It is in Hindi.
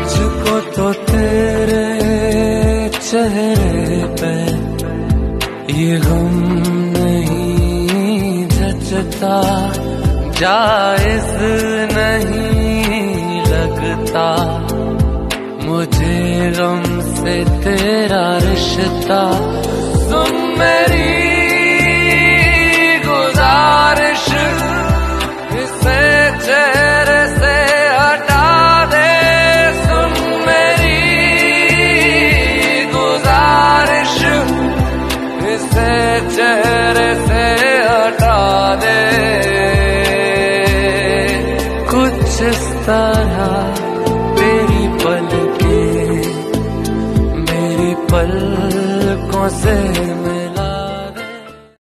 मुझको तो तेरे चेहरे पे ये गम नहीं जचता, जायज नहीं लगता मुझे गम से तेरा रिश्ता। सुन मेरी गुजारिश, इसे चेहरे से हटा दे। सुन मेरी गुजारिश, इसे चेहरे से हटा दे। कुछ इस तरह तेरी पलकें मेरी पलकों से